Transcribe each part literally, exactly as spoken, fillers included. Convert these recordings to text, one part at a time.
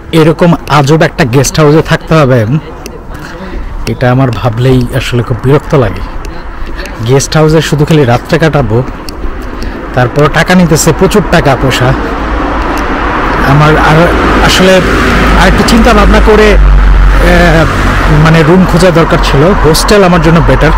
এরকম আজব একটা গেস্ট হাউসে থাকতে হবে এটা আমার ভাবলেই আসলে খুব বিরক্ত লাগে। গেস্ট হাউসে শুধু খালি রাত্রে কাটাবো, তারপর টাকা নিতেছে প্রচুর টাকা পয়সা। আমার আর আসলে আরেকটু চিন্তা ভাবনা করে মানে রুম খোঁজা দরকার ছিল। হোস্টেল আমার জন্য বেটার।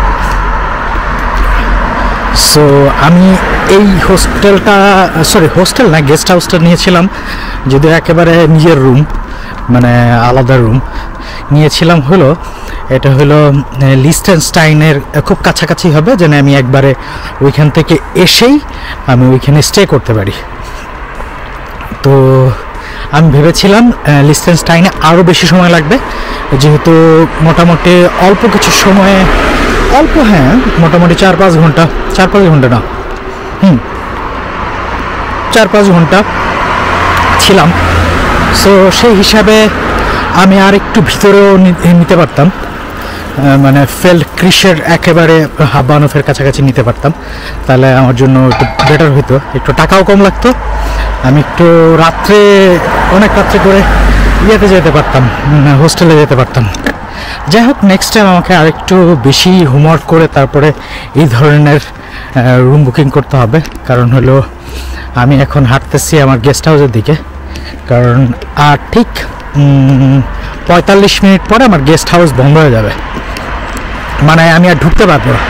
সো আমি এই হোস্টেলটা সরি হোস্টেল না গেস্ট হাউসটা নিয়েছিলাম, যদিও একেবারে নিজের রুম, মানে আলাদা রুম নিয়েছিলাম। হলো এটা হলো লিচটেনস্টাইনের খুব কাছাকাছি হবে, যেন আমি একবারে ওইখান থেকে এসেই আমি ওইখানে স্টে করতে পারি। তো আমি ভেবেছিলাম লিচটেনস্টাইনে আরও বেশি সময় লাগবে, যেহেতু মোটামুটি অল্প কিছু সময়ে অল্প হ্যাঁ মোটামুটি চার পাঁচ ঘন্টা চার পাঁচ ঘন্টা না হুম চার পাঁচ ঘন্টা ছিলাম। সো সেই হিসাবে আমি আর একটু ভিতরেও নিতে পারতাম, মানে ফেল্ডক্রিশের একেবারে হাবানোফের কাছাকাছি নিতে পারতাম, তাহলে আমার জন্য একটু বেটার হইতো, একটু টাকাও কম লাগতো। আমি একটু রাত্রে অনেক রাত্রে করে ইয়েতে যেতে পারতাম, হোস্টেলে যেতে পারতাম। যাই হোক, নেক্সট টাইম আমাকে আরেকটু বেশি হোমওয়ার্ক করে তারপরে এই ধরনের রুম বুকিং করতে হবে। কারণ হলো আমি এখন হাঁটতেছি আমার গেস্ট হাউসের দিকে, কারণ আর ঠিক পঁয়তাল্লিশ মিনিট পরে আমার গেস্ট হাউস বন্ধ হয়ে যাবে, মানে আমি আর ঢুকতে পারবো না।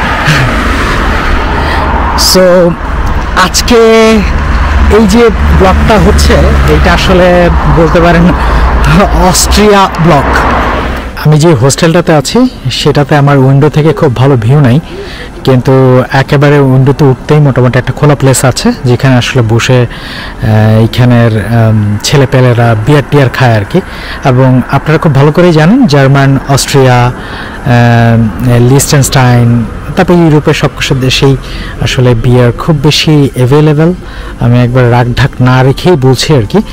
সো আজকে এই যে ব্লগটা হচ্ছে, এইটা আসলে বলতে পারেন অস্ট্রিয়া ব্লগ। আমি যে হোস্টেলটাতে আছি সেটাতে আমার উইন্ডো থেকে খুব ভালো ভিউ নাই, কিন্তু একেবারে উইন্ডোতে উঠতেই মোটামুটি একটা খোলা প্লেস আছে, যেখানে আসলে বসে এইখানের ছেলেপেলেরা বিয়ার টিয়ার খায় আর কি। এবং আপনারা খুব ভালো করেই জানেন জার্মান, অস্ট্রিয়া, লিচটেনস্টাইন, তারপর ইউরোপের সবকিছু দেশেই আসলে বিয়ার খুব বেশি অ্যাভেলেবেল। আমি একবার রাগ ঢাক না রেখেই বলছি আর কি।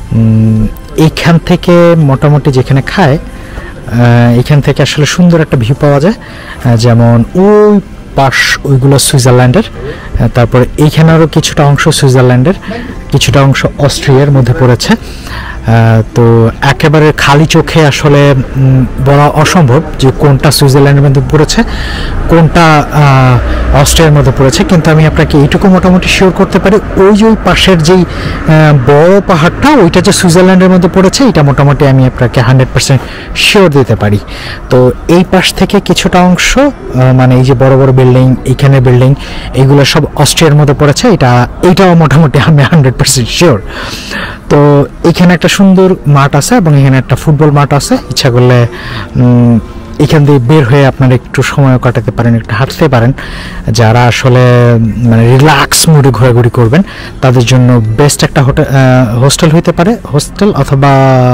এইখান থেকে মোটামুটি যেখানে খায় এখান থেকে আসলে সুন্দর একটা ভিউ পাওয়া যায়, যেমন ওই পাশ ওইগুলো সুইজারল্যান্ডের, তারপরে এইখানেরও কিছুটা অংশ সুইজারল্যান্ডের, কিছুটা অংশ অস্ট্রিয়ার মধ্যে পড়েছে। তো একেবারে খালি চোখে আসলে বলা অসম্ভব যে কোনটা সুইজারল্যান্ডের মধ্যে পড়েছে, কোনটা অস্ট্রিয়ার মধ্যে পড়েছে, কিন্তু আমি আপনাকে এইটুকু মোটামুটি শিওর করতে পারি, ওই যে ওই পাশের যেই বড় পাহাড়টা ওইটা যে সুইজারল্যান্ডের মধ্যে পড়েছে, এটা মোটামুটি আমি আপনাকে হান্ড্রেড পার্সেন্ট শিওর দিতে পারি। তো এই পাশ থেকে কিছুটা অংশ, মানে এই যে বড় বড় বিল্ডিং, এইখানে বিল্ডিং, এইগুলো সব অস্ট্রিয়ার মধ্যে পড়েছে, এটা এইটাও মোটামুটি আমি হান্ড্রেড পার্সেন্ট শিওর। তো এখানে একটা সুন্দর মাঠ আছে এবং এখানে একটা ফুটবল মাঠ আছে, ইচ্ছা করলে এখান দিয়ে বের হয়ে আপনারা একটু সময় কাটাতে পারেন, একটু হাঁটতে পারেন। যারা আসলে মানে রিল্যাক্স মুডে ঘোরাঘুরি করবেন তাদের জন্য বেস্ট একটা হোটেল হোস্টেল হইতে পারে, হোস্টেল অথবা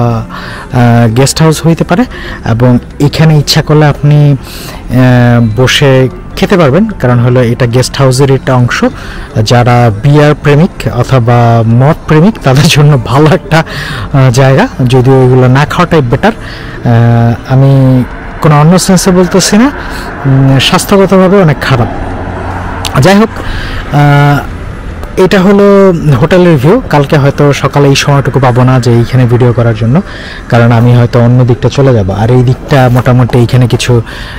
গেস্ট হাউস হইতে পারে। এবং এখানে ইচ্ছা করলে আপনি বসে খেতে পারবেন, কারণ হলো এটা গেস্ট হাউসের একটা অংশ। যারা বিয়ার প্রেমিক অথবা মদ প্রেমিক তাদের জন্য ভালো একটা জায়গা, যদিও এগুলো না খাওয়াটাই বেটার। আমি কোনো অন্য সেন্সে বলতেছি না, স্বাস্থ্যগতভাবে অনেক খারাপ। যাই হোক, এটা হলো হোটেলের ভিউ। কালকে হয়তো সকালে এই সময়টুকু পাবো না যে এইখানে ভিডিও করার জন্য, কারণ আমি হয়তো অন্য দিকটা চলে যাব। আর এই দিকটা মোটামুটি এইখানে কিছু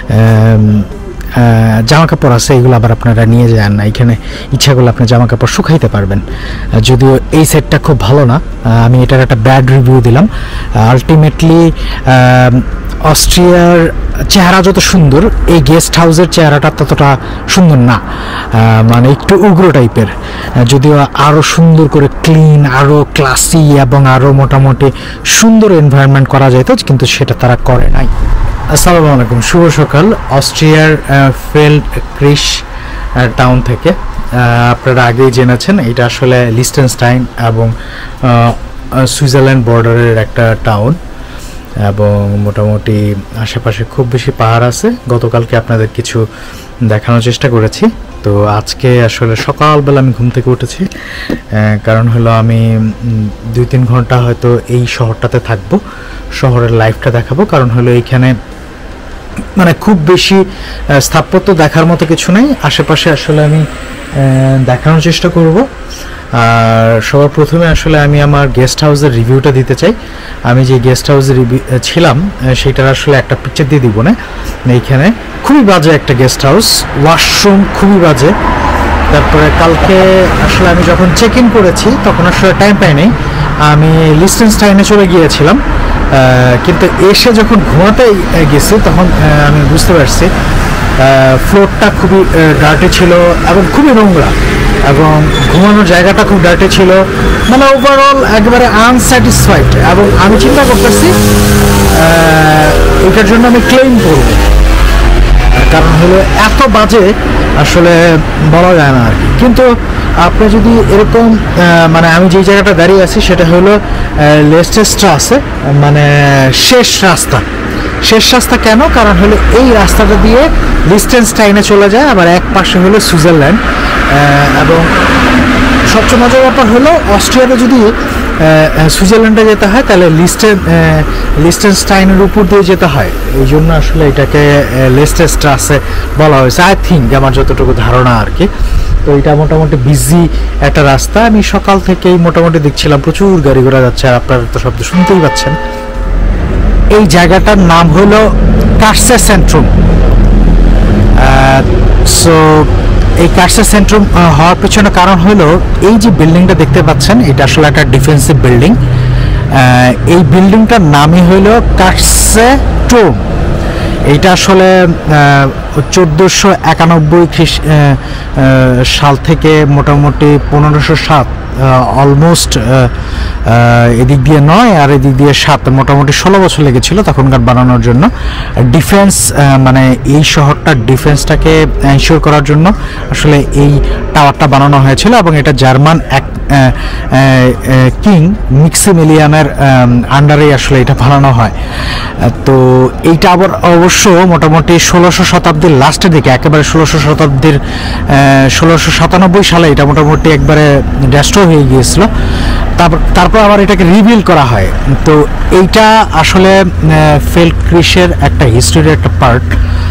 জামা কাপড় আছে, এগুলো আবার আপনারা নিয়ে যান না, এখানে ইচ্ছা করলে আপনি জামা কাপড় শুকাইতে পারবেন। যদিও এই সেটটা খুব ভালো না, আমি এটার একটা ব্যাড রিভিউ দিলাম। আলটিমেটলি অস্ট্রিয়ার চেহারা যত সুন্দর, এই গেস্ট হাউসের চেহারাটা ততটা সুন্দর না, মানে একটু উগ্র টাইপের। যদিও আরও সুন্দর করে ক্লিন, আরও ক্লাসি এবং আরও মোটামুটি সুন্দর এনভায়রনমেন্ট করা যেত, কিন্তু সেটা তারা করে নাই। আসসালামু আলাইকুম, শুভ সকাল। অস্ট্রিয়ার ফেল্ডক্রিশ টাউন থেকে আপনারা আগেই জেনেছেন এটা আসলে লিচটেনস্টাইন এবং সুইজারল্যান্ড বর্ডারের একটা টাউন, এবং মোটামুটি আশেপাশে খুব বেশি পাহাড় আছে। গতকালকে আপনাদের কিছু দেখানোর চেষ্টা করেছি। তো আজকে আসলে সকালবেলা আমি ঘুম থেকে উঠেছি, কারণ হলো আমি দুই তিন ঘন্টা হয়তো এই শহরটাতে থাকবো, শহরের লাইফটা দেখাবো। কারণ হলো এইখানে মানে খুব বেশি স্থাপত্য দেখার মতো কিছু নেই, আশেপাশে আসলে আমি দেখানোর চেষ্টা করব। আর সবার প্রথমে আসলে আমি আমার গেস্ট হাউসের রিভিউটা দিতে চাই। আমি যে গেস্ট হাউসে ছিলাম সেটার আসলে একটা পিকচার দিয়ে দিব না এইখানে। খুবই বাজে একটা গেস্ট হাউস, ওয়াশরুম খুবই বাজে। তারপরে কালকে আসলে আমি যখন চেক ইন করেছি তখন আসলে টাইম পাইনি, আমি লিচটেনস্টাইনে চলে গিয়েছিলাম, কিন্তু এসে যখন ঘুমাতে গেছি তখন আমি বুঝতে পারছি ফ্লোরটা খুবই ডার্টি ছিল এবং খুবই নোংরা, এবং ঘুমানোর জায়গাটা খুব ডার্টি ছিল। মানে ওভারঅল একেবারে আনস্যাটিসফাইড, এবং আমি চিন্তা করতেছি এটার জন্য আমি ক্লেম করব, কারণ হলো এত বাজে আসলে বলা যায় না আর কি। কিন্তু আপনি যদি এরকম মানে আমি যেই জায়গাটা দাঁড়িয়ে আছি সেটা হলো লেস্টেস্ট্রাসে, মানে শেষ রাস্তা। শেষ রাস্তা কেন? কারণ হলো এই রাস্তাটা দিয়ে লিচটেনস্টাইনে চলে যায়, আবার এক পাশে হলো সুইজারল্যান্ড। এবং সবচেয়ে মজার ব্যাপার হলো অস্ট্রিয়াতে যদি সুইজারল্যান্ডে যেতে হয় তাহলে লিস্টেন লিচটেনস্টাইনের উপর দিয়ে যেতে হয়, এই জন্য আসলে এটাকে লেস্টেস্ট্রাসে বলা হয়েছে, আই থিঙ্ক, আমার যতটুকু ধারণা আর কি। তো এটা মোটামুটি বিজি একটা রাস্তা। আমি সকাল থেকেই মোটামুটি দেখছিলাম প্রচুর গাড়ি ঘোড়া যাচ্ছে, আর আপনারা তো শব্দ শুনতেই পাচ্ছেন। এই জায়গাটার নাম হলো কার্সে সেন্ট্রুম। সো এই কার্সে সেন্ট্রুম হওয়ার পেছনে কারণ হলো এই যে বিল্ডিংটা দেখতে পাচ্ছেন এটা আসলে একটা ডিফেন্সিভ বিল্ডিং। এই বিল্ডিংটার নামই হলো কার্সে টোম। এইটা আসলে চোদ্দোশো একানব্বই খ্রিস্ট সাল থেকে মোটামুটি পনেরোশো সাত অলমোস্ট এদিক দিয়ে নয় আর এদিক দিয়ে সাত, মোটামুটি ষোলো বছর লেগেছিল তখনকার বানানোর জন্য। ডিফেন্স মানে এই শহরটার ডিফেন্সটাকে এনশিওর করার জন্য আসলে এই টাওয়ারটা বানানো হয়েছিল, এবং এটা জার্মান এক কিং মিক্সিমিলিয়ানের আন্ডারে আসলে এটা বানানো হয়। তো এইটা আবার অবশ্য মোটামুটি ষোলোশো শতাব্দীর লাস্টের দিকে, একেবারে ষোলোশো শতাব্দীর ষোলোশো সাতানব্বই সালে এটা মোটামুটি একবারে ডেস্ট্রয় হয়ে গিয়েছিল। তারপর তারপর আবার এটাকে রিবিল্ড করা হয়। তো এইটা আসলে ফেলক্রিশের একটা হিস্ট্রির একটা পার্ট।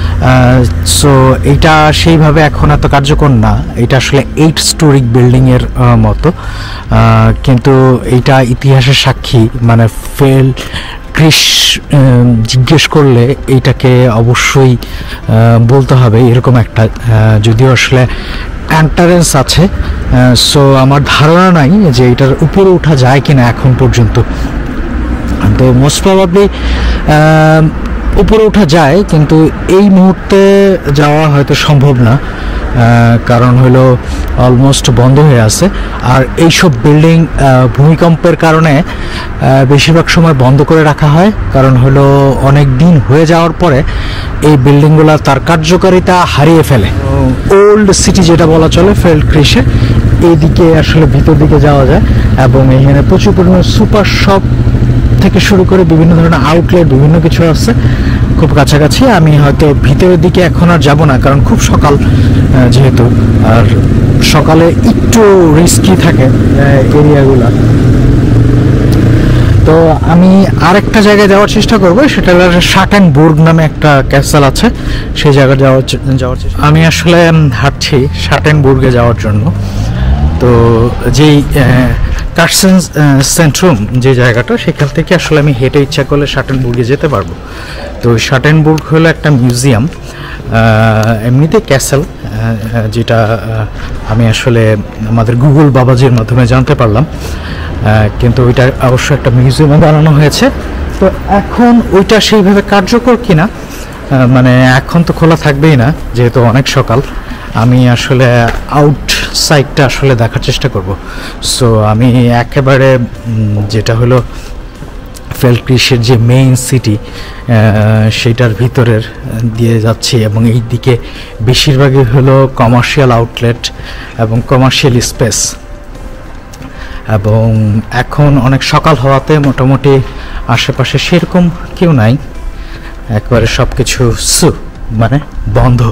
সো এইটা সেইভাবে এখন এত কার্যকর না, এটা আসলে এইট স্টোরিক বিল্ডিংয়ের মতো, কিন্তু এইটা ইতিহাসের সাক্ষী। মানে ফেল ক্রিশ জিজ্ঞেস করলে এইটাকে অবশ্যই বলতে হবে এরকম একটা, যদিও আসলে এন্ট্রান্স আছে। সো আমার ধারণা নাই যে এটার উপরে ওঠা যায় কিনা এখন পর্যন্ত। তো মোস্ট প্রবাবলি উপরে ওঠা যায়, কিন্তু এই মুহূর্তে যাওয়া হয়তো সম্ভব না, কারণ হলো অলমোস্ট বন্ধ হয়ে আছে। আর এইসব বিল্ডিং ভূমিকম্পের কারণে বেশিরভাগ সময় বন্ধ করে রাখা হয়, কারণ হলো অনেক দিন হয়ে যাওয়ার পরে এই বিল্ডিংগুলো তার কার্যকারিতা হারিয়ে ফেলে। ওল্ড সিটি যেটা বলা চলে ফেলক্রিশে, এইদিকে আসলে ভিতর দিকে যাওয়া যায়, এবং এখানে প্রচুর পরিমাণে সুপার শপ থেকে শুরু করে বিভিন্ন ধরনের আউটলেট বিভিন্ন কিছু আছে খুব কাছাকাছি। আমি হয়তো ভিতরের দিকে এখন আর যাব না, কারণ খুব সকাল যেহেতু, আর সকালে একটু রিস্কি থাকে এরিয়াগুলো। তো আমি আরেকটা জায়গায় যাওয়ার চেষ্টা করবো, সেটা হলো শাটেনবুর্গ নামে একটা ক্যাসেল আছে, সেই জায়গায় যাওয়ার যাওয়ার চেষ্টা আমি আসলে হাঁটছি শাটেনবুর্গে যাওয়ার জন্য। তো যেই কার্সেন সেন্ট্রুম যে জায়গাটা, সেখান থেকে আসলে আমি হেঁটে ইচ্ছা করলে শাটেনবুর্গে যেতে পারবো। তো শাটেনবুর্গ হলো একটা মিউজিয়াম, এমনিতে ক্যাসেল, যেটা আমি আসলে আমাদের গুগল বাবাজির মাধ্যমে জানতে পারলাম, কিন্তু ওইটা অবশ্য একটা মিউজিয়ামে বানানো হয়েছে। তো এখন ওইটা সেইভাবে কার্যকর কিনা, মানে এখন তো খোলা থাকবেই না যেহেতু অনেক সকাল। আমি আসলে আউট সাইডটা আসলে দেখার চেষ্টা করব। সো আমি একেবারে যেটা হলো ফেলক্রিশের যে মেইন সিটি সেটার ভিতরের দিয়ে যাচ্ছি, এবং এই দিকে বেশিরভাগই হলো কমার্শিয়াল আউটলেট এবং কমার্শিয়াল স্পেস। এবং এখন অনেক সকাল হওয়াতে মোটামুটি আশেপাশে সেরকম কেউ নাই, একবারে সব কিছু সু মানে বন্ধ।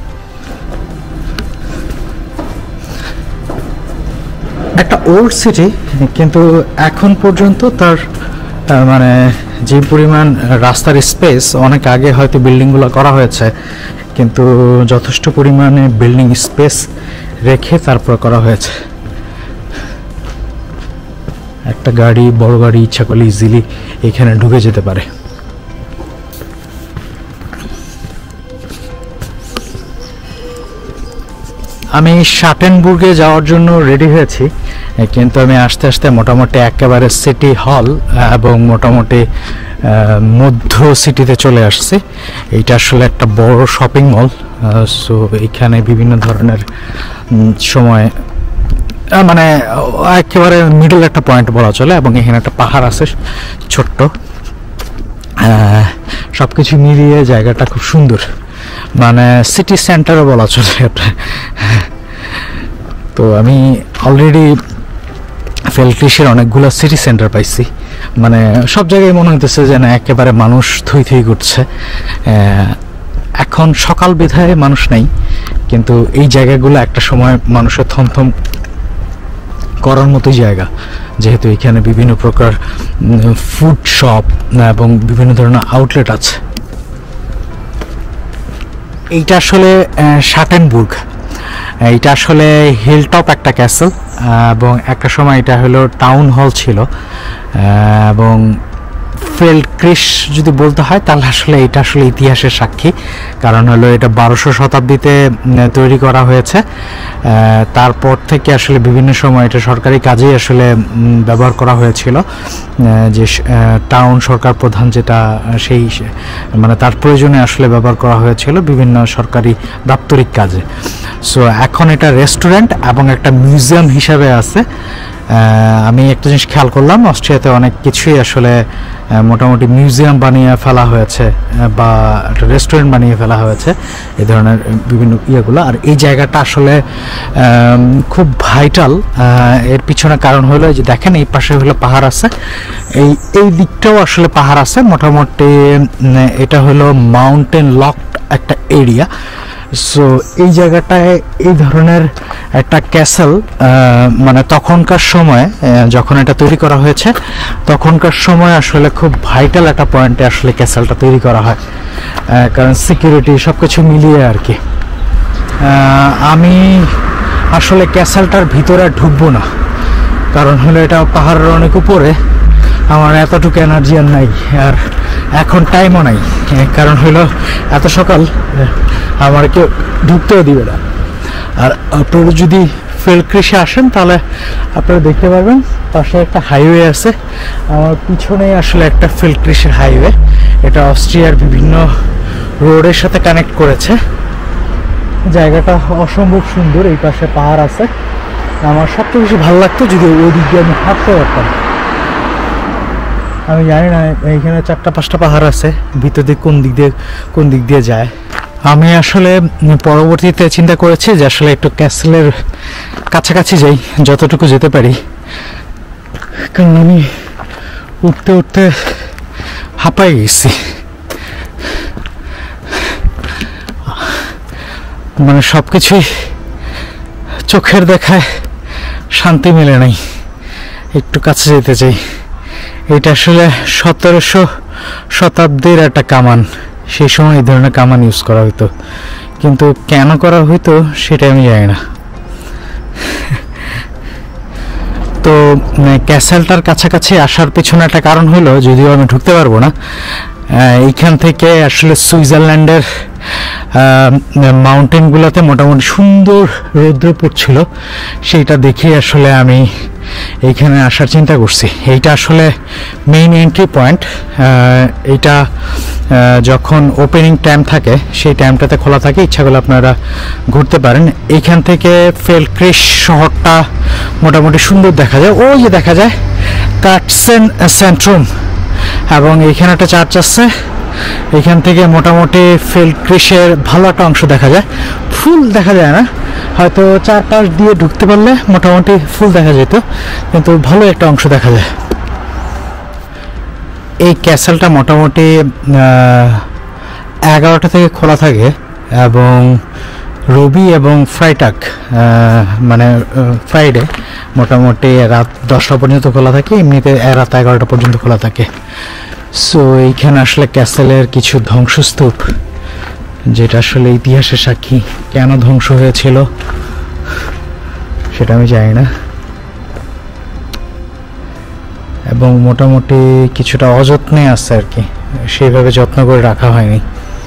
একটা ওল্ড সিটি, কিন্তু এখন পর্যন্ত তার মানে যে পরিমাণ রাস্তার স্পেস, অনেক আগে হয়তো বিল্ডিংগুলো করা হয়েছে, কিন্তু যথেষ্ট পরিমাণে বিল্ডিং স্পেস রেখে তারপর করা হয়েছে। একটা গাড়ি, বড় গাড়ি ইচ্ছা করলে ইজিলি এখানে ঢুকে যেতে পারে। আমি শাটেনবুর্গে যাওয়ার জন্য রেডি হয়েছি, কিন্তু আমি আস্তে আস্তে মোটামুটি একেবারে সিটি হল এবং মোটামুটি মধ্য সিটিতে চলে আসছি। এইটা আসলে একটা বড় শপিং মল, সো এইখানে বিভিন্ন ধরনের সময় মানে একেবারে মিডল একটা পয়েন্ট বলা চলে, এবং এখানে একটা পাহাড় আছে ছোট্ট। সব কিছু মিলিয়ে জায়গাটা খুব সুন্দর, মানে সিটি সেন্টারও বলা চলে এটা। তো আমি অলরেডি ফেলক্রিশের অনেকগুলো সিটি সেন্টার পাইছি, মানে সব জায়গায় মনে হইতেছে যে না একেবারে মানুষ থই থই করছে। এখন সকাল বিধায় মানুষ নাই, কিন্তু এই জায়গাগুলো একটা সময় মানুষের থমথম করার মতো জায়গা, যেহেতু এখানে বিভিন্ন প্রকার ফুড শপ এবং বিভিন্ন ধরনের আউটলেট আছে। এইটা আসলে শাটেনবুর্গ, এইটা আসলে হিলটপ একটা ক্যাসেল, এবং একটা সময় এটা হলো টাউন হল ছিল। এবং ফেলক্রিশ যদি বলতে হয় তাহলে আসলে এটা আসলে ইতিহাসের সাক্ষী, কারণ হলো এটা বারোশো শতাব্দীতে তৈরি করা হয়েছে। তারপর থেকে আসলে বিভিন্ন সময় এটা সরকারি কাজেই আসলে ব্যবহার করা হয়েছিল, যে টাউন সরকার প্রধান যেটা সেই মানে তার প্রয়োজনে আসলে ব্যবহার করা হয়েছিল বিভিন্ন সরকারি দাপ্তরিক কাজে। সো এখন এটা রেস্টুরেন্ট এবং একটা মিউজিয়াম হিসাবে আছে। আমি একটা জিনিস খেয়াল করলাম, অস্ট্রিয়াতে অনেক কিছুই আসলে মোটামুটি মিউজিয়াম বানিয়ে ফেলা হয়েছে বা একটা রেস্টুরেন্ট বানিয়ে ফেলা হয়েছে, এই ধরনের বিভিন্ন ইয়েগুলো। আর এই জায়গাটা আসলে খুব ভাইটাল। এর পিছনে কারণ হলো যে দেখেন এই পাশে হলো পাহাড় আছে, এই এই দিকটাও আসলে পাহাড় আছে। মোটামুটি এটা হলো মাউন্টেন লকড একটা এরিয়া। সো এই জায়গাটায় এই ধরনের একটা ক্যাসেল, মানে তখনকার সময় যখন এটা তৈরি করা হয়েছে তখনকার সময় আসলে খুব ভাইটাল একটা পয়েন্টে আসলে ক্যাসেলটা তৈরি করা হয়, কারণ সিকিউরিটি সব কিছু মিলিয়ে আর কি। আমি আসলে ক্যাসেলটার ভিতরে ঢুকবো না, কারণ হলো এটা পাহাড়ের অনেক উপরে, আমার এতটুকু এনার্জি আর নাই, আর এখন টাইমও নাই, কারণ হলো এত সকাল আমার কেউ ঢুকতেও দিবে না। আর আপনারা যদি ফেলক্রিশে আসেন তাহলে আপনারা দেখতে পারবেন পাশে একটা হাইওয়ে আছে, আমার পিছনেই আসলে একটা ফেলক্রিশের হাইওয়ে। এটা অস্ট্রিয়ার বিভিন্ন রোডের সাথে কানেক্ট করেছে। জায়গাটা অসম্ভব সুন্দর, এই পাশে পাহাড় আছে। আমার সবচেয়ে বেশি ভালো লাগতো যদি ওই দিক দিয়ে আমি হাঁটতে পারতাম। আমি জানি না এইখানে চারটা পাঁচটা পাহাড় আছে, ভিতর দিক কোন দিক দিয়ে কোন দিক দিয়ে যায়। আমি আসলে পরবর্তীতে চিন্তা করেছি যে আসলে একটু ক্যাসেলের কাছাকাছি যাই, যতটুকু যেতে পারি, কারণ আমি উঠতে উঠতে হাঁপাই গেছি। মানে সব কিছুই চোখের দেখায় শান্তি মেলে নাই, একটু কাছে যেতে চাই। এটা আসলে সতেরোশো শতাব্দীর একটা কামান, সেই সময় এই ধরনের কামান ইউজ করা হইতো, কিন্তু কেন করা হইতো সেটা আমি জানি না। তো ক্যাসেলটার কাছাকাছি আসার পেছনে একটা কারণ হলো, যদিও আমি ঢুকতে পারবো না, এইখান থেকে আসলে সুইজারল্যান্ডের মাউন্টেনগুলোতে মোটামুটি সুন্দর রৌদ্র পড়ছিল, সেইটা দেখে আসলে আমি এইখানে আসার চিন্তা করছি। এইটা আসলে মেইন এন্ট্রি পয়েন্ট। এইটা যখন ওপেনিং টাইম থাকে সেই টাইমটাতে খোলা থাকে, ইচ্ছা করলে আপনারা ঘুরতে পারেন। এইখান থেকে ফেলক্রিশ শহরটা মোটামুটি সুন্দর দেখা যায়, ওই যে দেখা যায় কাটসেন সেন্ট্রুম, এবং এইখানে একটা চার্চ আছে। এখান থেকে মোটামুটি ফেলক্রিশের ভালো একটা অংশ দেখা যায়, ফুল দেখা যায় না, হয়তো চার পাশ দিয়ে ঢুকতে পারলে মোটামুটি ফুল দেখা যেত, কিন্তু ভালো একটা অংশ দেখা যায়। এই ক্যাসেলটা মোটামুটি এগারোটা থেকে খোলা থাকে, এবং রবি এবং ফ্রাইটাক মানে ফ্রাইডে মোটামুটি রাত দশটা পর্যন্ত খোলা থাকে, এমনিতে রাত এগারোটা পর্যন্ত খোলা থাকে। সো এইখানে আসলে ক্যাসেলের কিছু ধ্বংসস্তূপ, যেটা আসলে ইতিহাসের সাক্ষী। কেন ধ্বংস হয়েছিল সেটা আমি জানি না। এবং মোটামুটি কিছুটা অযত্নে আছে আর কি, সেইভাবে যত্ন করে রাখা হয়নি।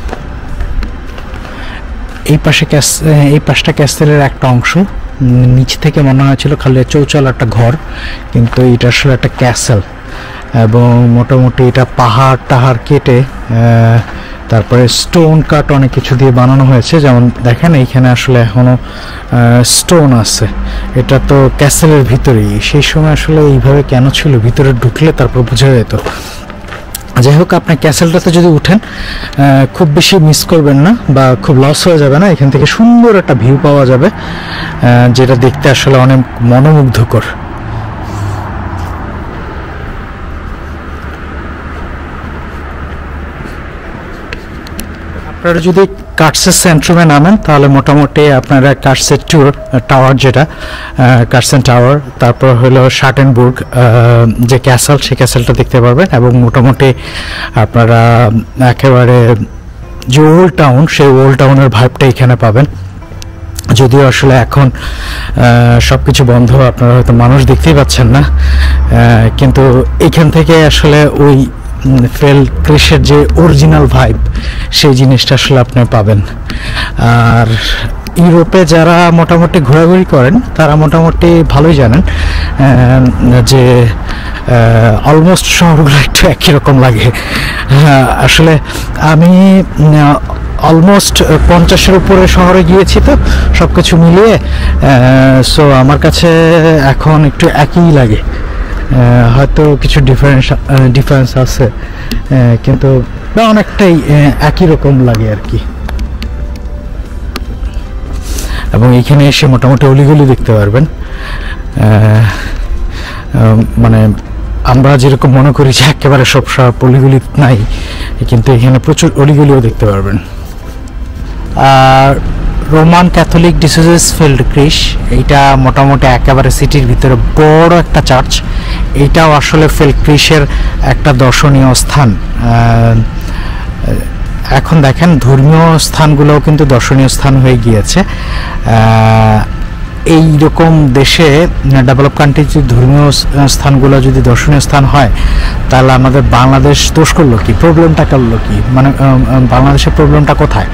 এই পাশে এই পাশটা ক্যাসেলের একটা অংশ, নিচ থেকে মনে হয়েছিল খালি চৌচালা একটা ঘর, কিন্তু এটা আসলে একটা ক্যাসেল। এবং মোটামুটি এটা পাহাড় টাহাড় কেটে তারপরে স্টোন কাট অনেক কিছু দিয়ে বানানো হয়েছে। যেমন দেখেন এইখানে আসলে এখনো স্টোন আছে। এটা তো ক্যাসেলের ভিতরেই, সেই সময় আসলে এইভাবে কেন ছিল ভিতরে ঢুকলে তারপর বোঝা যেত। যাই হোক, আপনি ক্যাসেলটাতে যদি উঠেন খুব বেশি মিস করবেন না বা খুব লস হয়ে যাবে না। এখান থেকে সুন্দর একটা ভিউ পাওয়া যাবে, যেটা দেখতে আসলে অনেক মনোমুগ্ধকর। আপনারা যদি কার্সের সেন্ট্রামে নামেন তাহলে মোটামুটি আপনারা কার্সের ট্যুর টাওয়ার, যেটা কার্সেন টাওয়ার, তারপর হলো শার্টেনবুর্গ যে ক্যাসেল, সেই ক্যাসেলটা দেখতে পারবেন। এবং মোটামুটি আপনারা একেবারে যে ওল্ড টাউন, সেই ওল্ড টাউনের ভাইবটা এখানে পাবেন। যদিও আসলে এখন সব কিছু বন্ধ, আপনারা হয়তো মানুষ দেখতেই পাচ্ছেন না, কিন্তু এখান থেকে আসলে ওই ফেলক্রিশের যে অরিজিনাল ভাইব, সেই জিনিসটা আসলে আপনি পাবেন। আর ইউরোপে যারা মোটামুটি ঘোরাঘুরি করেন তারা মোটামুটি ভালোই জানেন যে অলমোস্ট শহরগুলো একটু একই রকম লাগে। আসলে আমি অলমোস্ট পঞ্চাশের উপরে শহরে গিয়েছি, তো সব কিছু মিলিয়ে সো আমার কাছে এখন একটু একই লাগে। হয়তো কিছু ডিফারেন্স ডিফারেন্স আছে, কিন্তু অনেকটাই একই রকম লাগে আর কি। এবং এখানে এসে মোটামুটি অলিগলি দেখতে পারবেন। মানে আমরা যেরকম মনে করি যে একেবারে সব সব অলিগলি নাই, কিন্তু এখানে প্রচুর অলিগলিও দেখতে পারবেন। আর রোমান ক্যাথলিক ডিসোসেস ফেল্ডক্রিশ, এইটা মোটামুটি একেবারে সিটির ভিতরে বড় একটা চার্চ। এইটাও আসলে ফেল্ডক্রিশের একটা দর্শনীয় স্থান। এখন দেখেন ধর্মীয় স্থানগুলোও কিন্তু দর্শনীয় স্থান হয়ে গিয়েছে। এই রকম দেশে ডেভেলপ কান্ট্রি যদি ধর্মীয় স্থানগুলো যদি দর্শনীয় স্থান হয়, তাহলে আমাদের বাংলাদেশ দোষ করলো কি, প্রবলেমটা করলো কি, মানে বাংলাদেশের প্রবলেমটা কোথায়?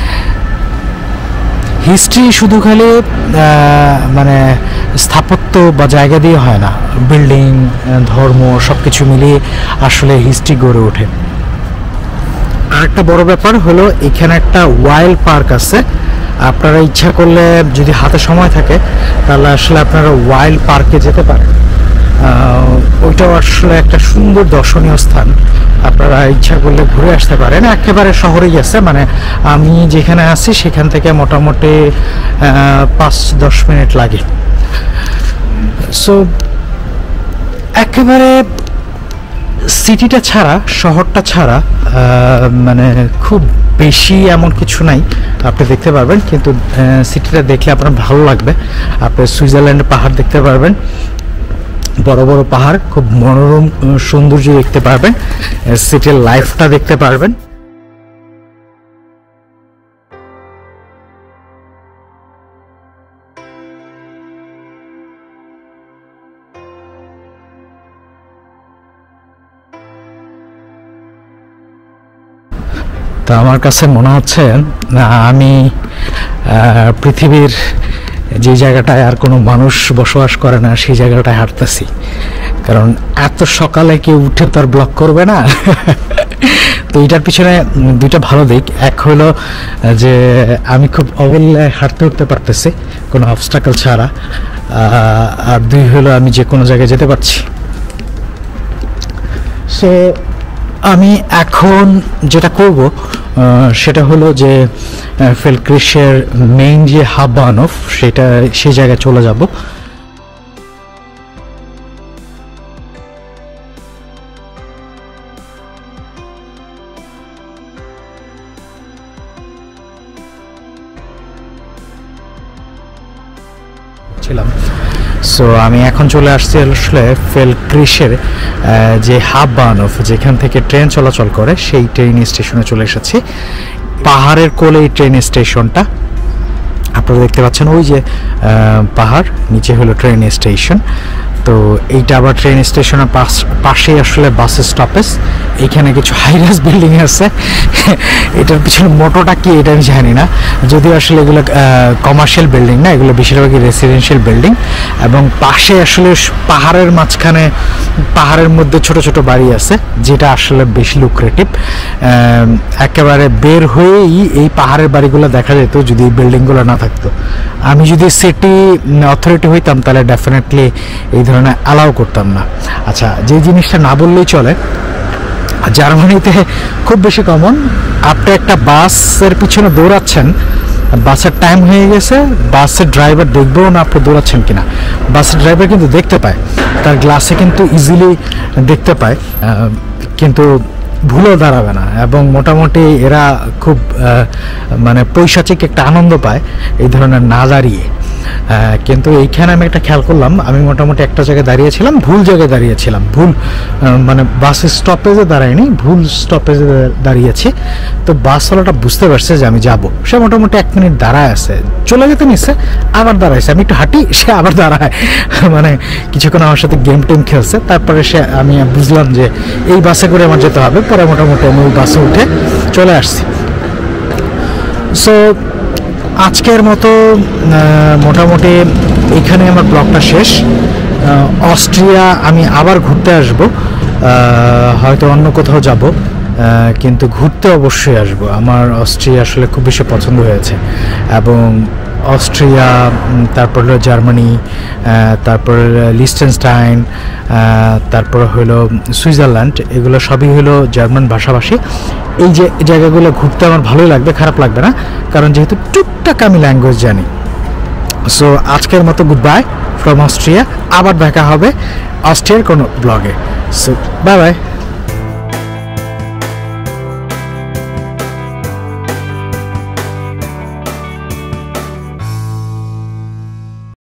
হিস্ট্রি শুধু খালি মানে স্থাপত্য বা জায়গা দিয়ে হয় না, বিল্ডিং, ধর্ম, সব কিছু মিলিয়ে আসলে হিস্ট্রি গড়ে ওঠে। আরেকটা বড় ব্যাপার হলো এখানে একটা ওয়াইল্ড পার্ক আছে। আপনারা ইচ্ছা করলে যদি হাতে সময় থাকে তাহলে আসলে আপনারা ওয়াইল্ড পার্কে যেতে পারেন। ওইটাও আসলে একটা সুন্দর দর্শনীয় স্থান, আপনারা ইচ্ছা করলে ঘুরে আসতে পারেন। একেবারে শহরেই আছে, মানে আমি যেখানে আছি সেখান থেকে মোটামুটি পাঁচ দশ মিনিট লাগে। সো একেবারে সিটিটা ছাড়া, শহরটা ছাড়া মানে খুব বেশি এমন কিছু নাই আপনি দেখতে পারবেন, কিন্তু সিটিটা দেখলে আপনার ভালো লাগবে। আপনি সুইজারল্যান্ডের পাহাড় দেখতে পারবেন, বড় বড় পাহাড়, খুব মনোরম সৌন্দর্য দেখতে পারবেন, সিটির লাইফটা দেখতে পারবেন। তো আমার কাছে মনে হচ্ছে আমি পৃথিবীর যে জায়গাটায় আর কোনো মানুষ বসবাস করে না সেই জায়গাটায় হাঁটতেছি, কারণ এত সকালে কেউ উঠে তো আর ব্লগ করবে না। তো এটার পিছনে দুইটা ভালো দিক, এক হলো যে আমি খুব অবহেলায় হাঁটতে উঠতে পারতেছি কোনো অবস্টাকল ছাড়া, আর দুই হলো আমি যে কোনো জায়গায় যেতে পারছি। সো আমি এখন যেটা করব সেটা হলো যে ফেলক্রিশের মেইন যে হাব বানফ, সেটা সেই জায়গায় চলে যাব। ছিলাম সো আমি এখন চলে আসছি আসলে ফেলক্রিশের যে হাব বানফ, যেখান থেকে ট্রেন চলাচল করে, সেই ট্রেন স্টেশনে চলে এসেছি। পাহাড়ের কোলে এই ট্রেন স্টেশনটা আপনারা দেখতে পাচ্ছেন, ওই যে পাহাড়, নিচে হলো ট্রেন স্টেশন। তো এইটা আবার ট্রেন স্টেশনের পাশে আসলে বাস স্টপেজ। এইখানে কিছু হাইরাইজ বিল্ডিং আছে, এটার পিছনে মোটোটা কি এটা আমি জানি না, যদিও আসলে এগুলো কমার্শিয়াল বিল্ডিং না, এগুলো বেশিরভাগই রেসিডেন্সিয়াল বিল্ডিং। এবং পাশে আসলে পাহাড়ের মাঝখানে পাহাড়ের মধ্যে ছোট ছোট বাড়ি আছে, যেটা আসলে বেশি লুক্রেটিভ। একেবারে বের হয়েই এই পাহাড়ের বাড়িগুলো দেখা যেত যদি এই বিল্ডিংগুলো না থাকতো। আমি যদি সিটি অথরিটি হইতাম তাহলে ডেফিনেটলি এই ধরনের অ্যালাউ করতাম না। আচ্ছা, যে জিনিসটা না বললেই চলে, জার্মানিতে খুব বেশি কমন, আপনি একটা বাসের পিছনে দৌড়াচ্ছেন, বাসের টাইম হয়ে গেছে, বাসের ড্রাইভার দেখবেও না আপনি দৌড়াচ্ছেন কিনা। বাসের ড্রাইভার কিন্তু দেখতে পায়, তার গ্লাসে কিন্তু ইজিলি দেখতে পায়, কিন্তু ভুলেও দাঁড়াবে না। এবং মোটামুটি এরা খুব মানে পৈশাচিক একটা আনন্দ পায় এই ধরনের না দাঁড়িয়ে। কিন্তু এইখানে আমি একটা খেয়াল করলাম, আমি মোটামুটি একটা জায়গায় দাঁড়িয়েছিলাম, ভুল জায়গায় দাঁড়িয়েছিলাম, ভুল মানে বাস স্টপেজে দাঁড়ায়নি, ভুল স্টপেজে দাঁড়িয়েছি। তো বাসওয়ালাটা বুঝতে পারছে যে আমি যাব, সে মোটামুটি এক মিনিট দাঁড়ায় আছে, চলে যেতে নিচ্ছে, আবার দাঁড়াইছে, আমি একটু হাঁটি, সে আবার দাঁড়ায়, মানে কিছুক্ষণ আমার সাথে গেম টেম খেলছে। তারপরে সে আমি বুঝলাম যে এই বাসে করে আমার যেতে হবে, পরে মোটামুটি আমি ওই বাসে উঠে চলে আসছি। সো আজকের মতো মোটামুটি এখানে আমার ব্লগটা শেষ। অস্ট্রিয়া আমি আবার ঘুরতে আসব, হয়তো অন্য কোথাও যাব, কিন্তু ঘুরতে অবশ্যই আসব। আমার অস্ট্রিয়া আসলে খুব বেশি পছন্দ হয়েছে। এবং অস্ট্রিয়া, তারপর হলো জার্মানি, তারপর লিechtenstein, তারপর হলো সুইজারল্যান্ড, এগুলো সবই হলো জার্মান ভাষাভাষী। এই যে জায়গাগুলো ঘুরতে আমার ভালোই লাগবে, খারাপ লাগবে না, কারণ যেহেতু টুকটাক আমি ল্যাঙ্গুয়েজ জানি। সো আজকের মতো গুড বাই ফ্রম অস্ট্রিয়া, আবার দেখা হবে অস্ট্রিয়ার কোনো ব্লগে। So bye by.